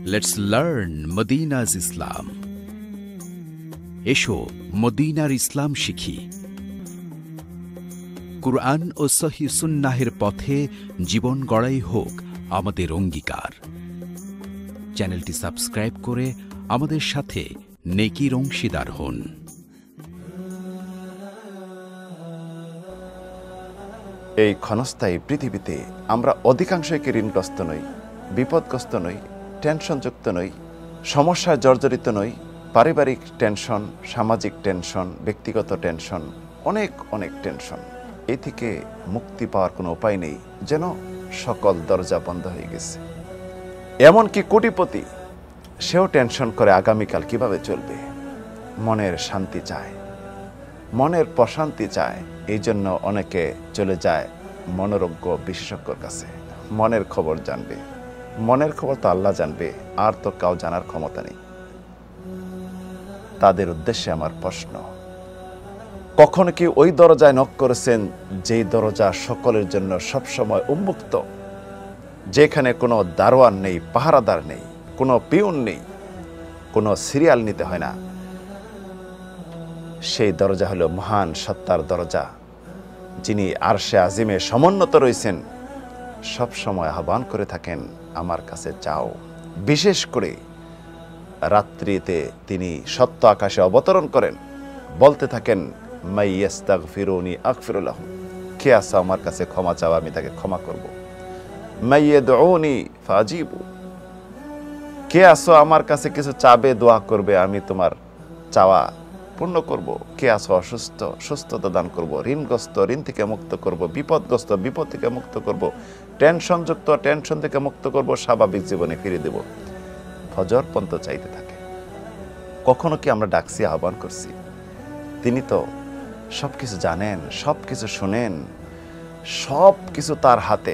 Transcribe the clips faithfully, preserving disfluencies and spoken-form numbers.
Let's learn Madina's Islam. এসো মদিনার ইসলাম শিখি। কুরআন ও সহিহ সুন্নাহের পথে জীবন গড়াই হোক আমাদের অঙ্গীকার। চ্যানেলটি সাবস্ক্রাইব করে আমাদের সাথে নেকির অংশীদার হন। এই ক্ষণস্থায়ী পৃথিবীতে আমরা অধিকাংশই কি ঋণগ্রস্ত নই, বিপদগ্রস্ত নই, টেনশনযুক্ত নই, সমস্যায় জর্জরিত নই। পারিবারিক টেনশন, সামাজিক টেনশন, ব্যক্তিগত টেনশন, অনেক অনেক টেনশন। এ থেকে মুক্তি পাওয়ার কোনো উপায় নেই, যেন সকল দরজা বন্ধ হয়ে গেছে। এমনকি কোটিপতি, সেও টেনশন করে আগামীকাল কিভাবে চলবে। মনের শান্তি চায়, মনের প্রশান্তি চায়। এই জন্য অনেকে চলে যায় মনোরোগ্য বিশেষজ্ঞর কাছে, মনের খবর জানবে। মনের খবর তো আল্লাহ জানবে, আর তো কাউ জানার ক্ষমতা নেই। তাদের উদ্দেশ্যে আমার প্রশ্ন, কখনো কি ওই দরজায় নক করেছেন যেই দরজা সকলের জন্য সবসময় উন্মুক্ত, যেখানে কোনো দারোয়ান নেই, পাহারাদার নেই, কোনো পিউন নেই, কোনো সিরিয়াল নিতে হয় না? সেই দরজা হলো মহান সত্তার দরজা, যিনি আরশে আজিমে সমুন্নত রয়েছেন। সব সময় আহ্বান করে থাকেন, আমার কাছে যাও। বিশেষ করে রাত্রিতে তিনি সত্য আকাশে অবতরণ করেন, বলতে থাকেন, মাই ইয়াস্তাগফিরুনি আগফির লাহু। কে আছে আমার কাছে ক্ষমা চাওয়া, আমি তাকে ক্ষমা করব। মাই ইয়াদউনি ফাজিবু। কে আছো আমার কাছে কিছু চাবে, দোয়া করবে, আমি তোমার চাওয়া পূর্ণ করব। কে আছো অসুস্থ, সুস্থতা দান করব। ঋণগ্রস্ত, ঋণ থেকে মুক্ত করব। বিপদগ্রস্ত, বিপদ থেকে মুক্ত করব। টেনশনযুক্ত, টেনশন থেকে মুক্ত করব। স্বাভাবিক জীবনে ফিরে দেব। ফজর পর্যন্ত চাইতে থাকে। কখনো কি আমরা ডাকছি, আহ্বান করছি? তিনি তো সব কিছু জানেন, সব কিছু শুনেন, সব কিছু তার হাতে।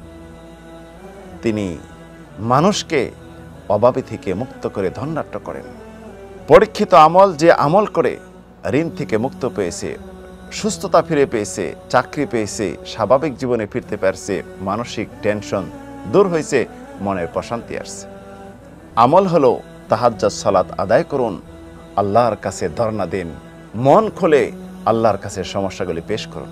তিনি মানুষকে অভাবী থেকে মুক্ত করে ধন্যাঢ্য করেন। পরীক্ষিত আমল, যে আমল করে ঋণ থেকে মুক্ত পেয়েছে, সুস্থতা ফিরে পেয়েছে, চাকরি পেয়েছে, স্বাভাবিক জীবনে ফিরতে পারছে, মানসিক টেনশন দূর হয়েছে, মনের প্রশান্তি আসছে। আমল হলো তাহাজ্জুদ সালাত আদায় করুন, আল্লাহর কাছে ধর্ণা দিন, মন খুলে আল্লাহর কাছে সমস্যাগুলি পেশ করুন।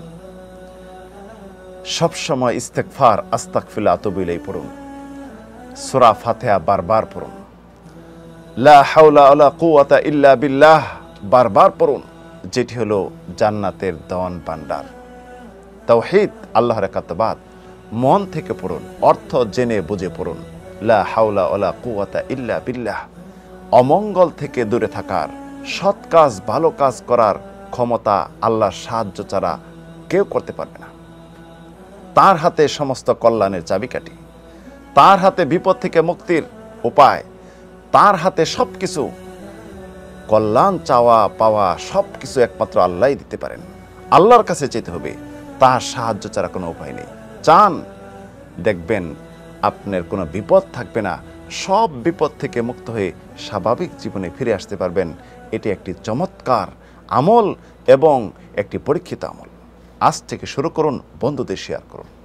সবসময় ইস্তেগফার, আস্তাগফিরুল্লাহ, আতুবু ইলাইহি পড়ুন। সূরা ফাতিহা বারবার পড়ুন। লা হাওলা ওয়ালা কুওয়াতা ইল্লা বিল্লাহ বারবার পড়ুন, যেটি হলো জান্নাতের দন ভান্ডার। তাওহীদ, আল্লাহর একাত্মবাদ মন থেকে পড়ুন, অর্থ জেনে বুঝে পড়ুন। লা হাওলা ওয়ালা কুওয়াতা ইল্লা বিল্লাহ। অমঙ্গল থেকে দূরে থাকার, সৎ কাজ, ভালো কাজ করার ক্ষমতা আল্লাহর সাহায্য ছাড়া কেউ করতে পারবে না। তার হাতে সমস্ত কল্যাণের চাবিকাঠি, তার হাতে বিপদ থেকে মুক্তির উপায়, তার হাতে সবকিছু। কল্যাণ চাওয়া পাওয়া সবকিছু একমাত্র আল্লাহই দিতে পারেন। আল্লাহর কাছে যেতে হবে, তার সাহায্য ছাড়া কোনো উপায় নেই। চান, দেখবেন আপনার কোনো বিপদ থাকবে না। সব বিপদ থেকে মুক্ত হয়ে স্বাভাবিক জীবনে ফিরে আসতে পারবেন। এটি একটি চমৎকার আমল এবং একটি পরীক্ষিত আমল। আজ থেকে শুরু করুন, বন্ধুদের শেয়ার করুন।